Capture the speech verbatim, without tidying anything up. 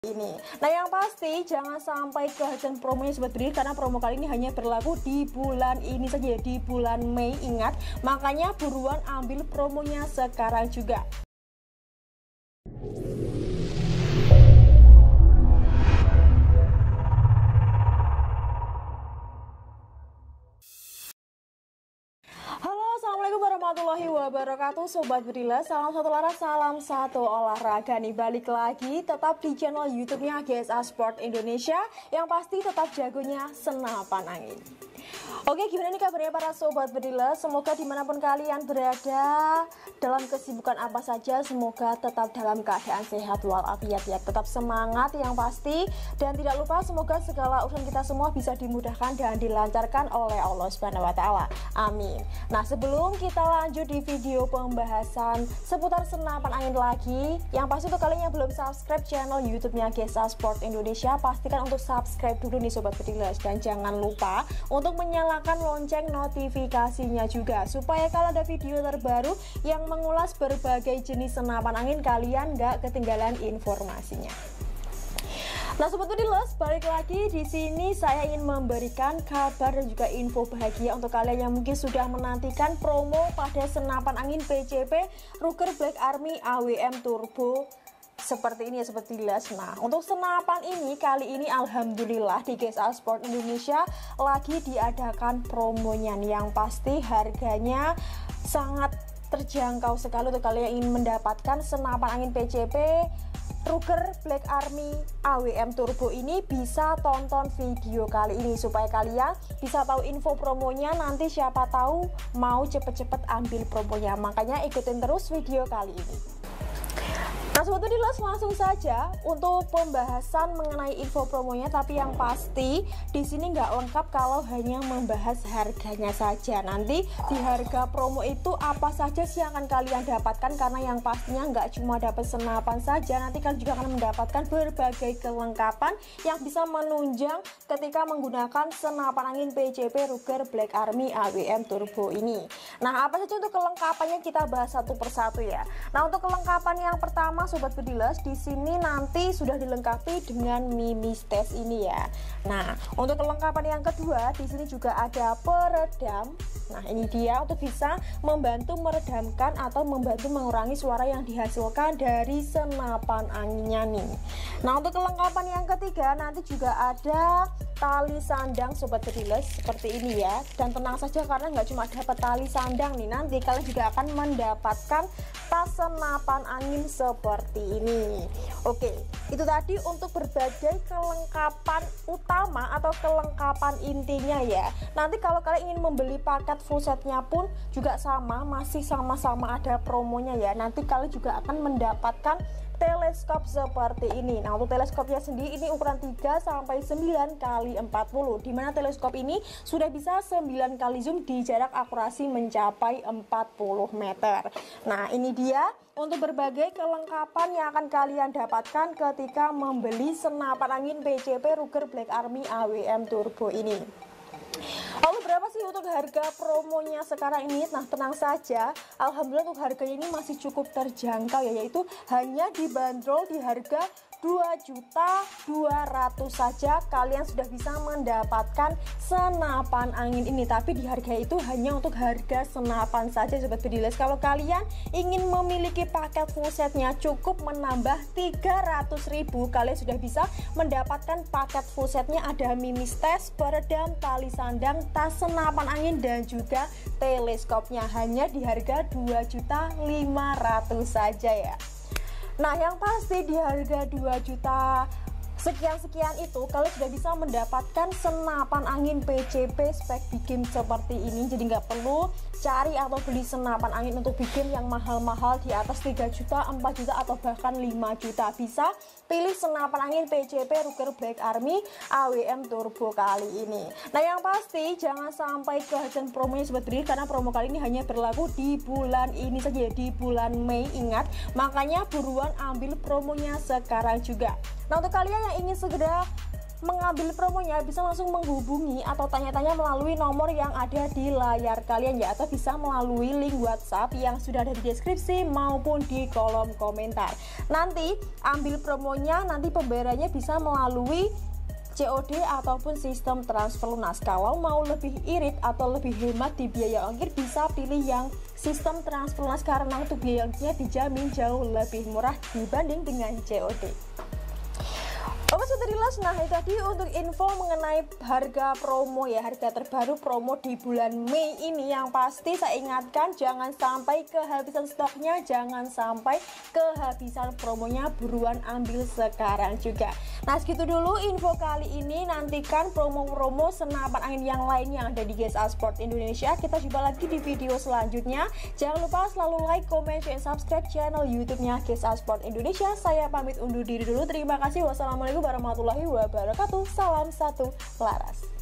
Ini. Nah, yang pasti jangan sampai kehabisan promonya Sobat Brilliant, karena promo kali ini hanya berlaku di bulan ini saja, di bulan Mei. Ingat, makanya buruan ambil promonya sekarang juga. Assalamualaikum warahmatullahi wabarakatuh Sobat Brilliant, salam satu laras, salam satu olahraga nih. Balik lagi tetap di channel YouTube-nya G S A Sport Indonesia, yang pasti tetap jagonya senapan angin. Oke, gimana nih kabarnya para Sobat Brilliant? Semoga dimanapun kalian berada, dalam kesibukan apa saja, semoga tetap dalam keadaan sehat walafiat ya. Tetap semangat yang pasti, dan tidak lupa semoga segala urusan kita semua bisa dimudahkan dan dilancarkan oleh Allah Subhanahu wa taala. Amin. Nah, sebelum kita lanjut di video pembahasan seputar senapan angin lagi, yang pasti untuk kalian yang belum subscribe channel YouTube-nya G S A Sport Indonesia, pastikan untuk subscribe dulu nih Sobat Brilliant, dan jangan lupa untuk menyalakan lonceng notifikasinya juga, supaya kalau ada video terbaru yang mengulas berbagai jenis senapan angin, kalian gak ketinggalan informasinya. Nah Sobat Brilliant, balik lagi di sini saya ingin memberikan kabar dan juga info bahagia untuk kalian yang mungkin sudah menantikan promo pada senapan angin P C P Ruger Black Army A W M Turbo seperti ini ya Sobat Brilliant. Nah, untuk senapan ini kali ini alhamdulillah di G S A Sport Indonesia lagi diadakan promonya nih, yang pasti harganya sangat terjangkau sekali untuk kalian yang ingin mendapatkan senapan angin P C P Ruger Black Army A W M Turbo ini. Bisa tonton video kali ini supaya kalian bisa tahu info promonya, nanti siapa tahu mau cepet-cepet ambil promonya, makanya ikutin terus video kali ini. Nah Sobat Brilliant, langsung saja untuk pembahasan mengenai info promonya, tapi yang pasti di sini nggak lengkap kalau hanya membahas harganya saja. Nanti di harga promo itu apa saja sih yang akan kalian dapatkan, karena yang pastinya nggak cuma dapat senapan saja, nanti kalian juga akan mendapatkan berbagai kelengkapan yang bisa menunjang ketika menggunakan senapan angin P C P Ruger Black Army A W M Turbo ini. Nah, apa saja untuk kelengkapannya kita bahas satu persatu ya. Nah, untuk kelengkapan yang pertama Sobat Brilliant, di sini nanti sudah dilengkapi dengan mimis tes ini ya. Nah, untuk kelengkapan yang kedua di sini juga ada peredam. Nah, ini dia untuk bisa membantu meredamkan atau membantu mengurangi suara yang dihasilkan dari senapan anginnya nih. Nah, untuk kelengkapan yang ketiga nanti juga ada tali sandang Sobat Brilliant seperti ini ya. Dan tenang saja karena nggak cuma dapat tali sandang nih, nanti kalian juga akan mendapatkan tas senapan angin seperti ini. Oke, itu tadi untuk berbagai kelengkapan utama atau kelengkapan intinya ya. Nanti kalau kalian ingin membeli paket full setnya pun juga sama, masih sama-sama ada promonya ya. Nanti kalian juga akan mendapatkan teleskop seperti ini. Nah, untuk teleskopnya sendiri ini ukuran tiga sampai sembilan kali empat puluh, dimana teleskop ini sudah bisa sembilan kali zoom di jarak akurasi mencapai empat puluh meter. Nah, ini dia untuk berbagai kelengkapan yang akan kalian dapatkan ketika membeli senapan angin P C P Ruger Black Army A W M Turbo ini. Lalu berapa sih untuk harga promonya sekarang ini? Nah, tenang saja, alhamdulillah untuk harganya ini masih cukup terjangkau ya, yaitu hanya dibanderol di harga dua juta dua ratus ribu saja kalian sudah bisa mendapatkan senapan angin ini. Tapi di harga itu hanya untuk harga senapan saja Sobat Brilliant. Kalau kalian ingin memiliki paket full setnya, cukup menambah tiga ratus ribu, kalian sudah bisa mendapatkan paket full setnya. Ada mimis tes, peredam, tali sandang, tas senapan angin, dan juga teleskopnya, hanya di harga dua juta lima ratus ribu saja ya. Nah, yang pasti di harga dua juta sekian-sekian itu kalian sudah bisa mendapatkan senapan angin P C P spek big game seperti ini. Jadi nggak perlu cari atau beli senapan angin untuk big game yang mahal-mahal di atas tiga juta, empat juta, atau bahkan lima juta. Bisa pilih senapan angin P C P Ruger Black Army A W M Turbo kali ini. Nah, yang pasti jangan sampai kehabisan promonya Sobat Brilliant, karena promo kali ini hanya berlaku di bulan ini saja, di bulan Mei. Ingat, makanya buruan ambil promonya sekarang juga. Nah, untuk kalian yang ingin segera mengambil promonya bisa langsung menghubungi atau tanya-tanya melalui nomor yang ada di layar kalian ya, atau bisa melalui link WhatsApp yang sudah ada di deskripsi maupun di kolom komentar. Nanti ambil promonya, nanti pembayarannya bisa melalui C O D ataupun sistem transfer lunas. Kalau mau lebih irit atau lebih hemat di biaya ongkir, bisa pilih yang sistem transfer lunas karena untuk biaya ongkirnya dijamin jauh lebih murah dibanding dengan C O D. Oke Sobat Reels, nah itu tadi untuk info mengenai harga promo ya, harga terbaru promo di bulan Mei ini. Yang pasti saya ingatkan jangan sampai kehabisan stoknya, jangan sampai kehabisan promonya, buruan ambil sekarang juga. Nah segitu dulu info kali ini, nantikan promo-promo senapan angin yang lain yang ada di G S A Sport Indonesia. Kita jumpa lagi di video selanjutnya. Jangan lupa selalu like, comment, share, subscribe channel YouTube-nya G S A Sport Indonesia. Saya pamit undur diri dulu, terima kasih. Wassalamualaikum warahmatullahi wabarakatuh. Salam satu laras.